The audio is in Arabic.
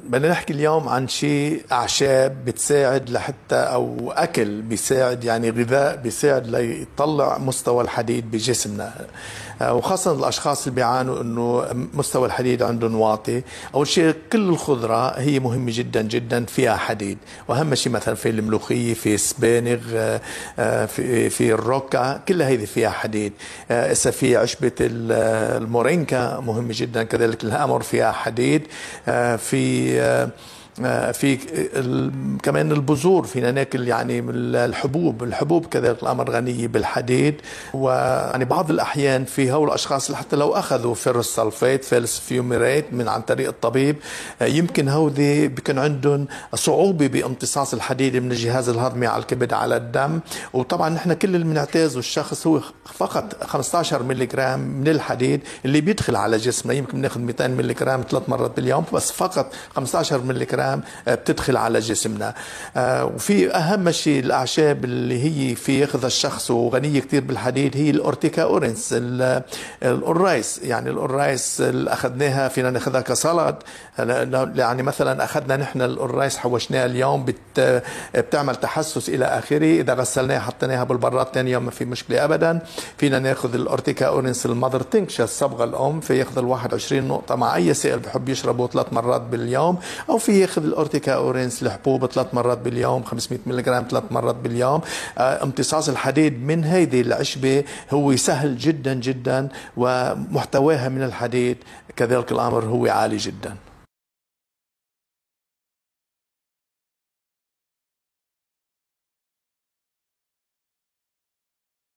بدنا نحكي اليوم عن شيء أعشاب بتساعد لحتى أو أكل بيساعد، يعني غذاء بيساعد ليطلع مستوى الحديد بجسمنا، وخاصة الأشخاص اللي بيعانوا إنه مستوى الحديد عندهم واطي. أول شيء كل الخضرة هي مهمة جدا جدا، فيها حديد، وأهم شيء مثلا في الملوخية، في السبانغ، في الروكا، كلها هذه فيها حديد. هسه في عشبة المورينكا مهمة جدا كذلك، الهامور فيها حديد. في كمان البذور فينا ناكل، يعني الحبوب كذلك الأمر غنية بالحديد. ويعني بعض الأحيان في هؤلاء الأشخاص اللي حتى لو أخذوا فيرس سلفيت فيوميريت عن طريق الطبيب، يمكن هودي بيكون عندهم صعوبة بامتصاص الحديد من الجهاز الهضمي على الكبد على الدم. وطبعا نحن كل اللي بنعتازه الشخص هو فقط 15 ملغ من الحديد اللي بيدخل على جسمنا. يمكن ناخذ 200 ملغ 3 مرات باليوم، بس فقط 15 ملغ بتدخل على جسمنا. وفي أهم شيء الأعشاب اللي هي في ياخذها الشخص وغنية كتير بالحديد هي الأورتيكا أورنس، القرايس. يعني القرايس اللي أخذناها فينا ناخذها كسلطة. يعني مثلا أخذنا نحن القرايس حوشناها اليوم بتعمل تحسس إلى آخره. إذا غسلناها حطيناها بالبراد ثاني يوم ما في مشكلة أبدا. فينا ناخذ الأورتيكا أورنس المذر تنكشر الصبغة الأم، في ياخذ 21 نقطة مع أي سائل بحب يشربه 3 مرات باليوم، أو في ياخذ الأورتيكا أورنس الحبوب 3 مرات باليوم، 500 ملغ 3 مرات باليوم. امتصاص الحديد من هيدي العشبة هو سهل جدا جدا، ومحتواها من الحديد كذلك الأمر هو عالي جدا.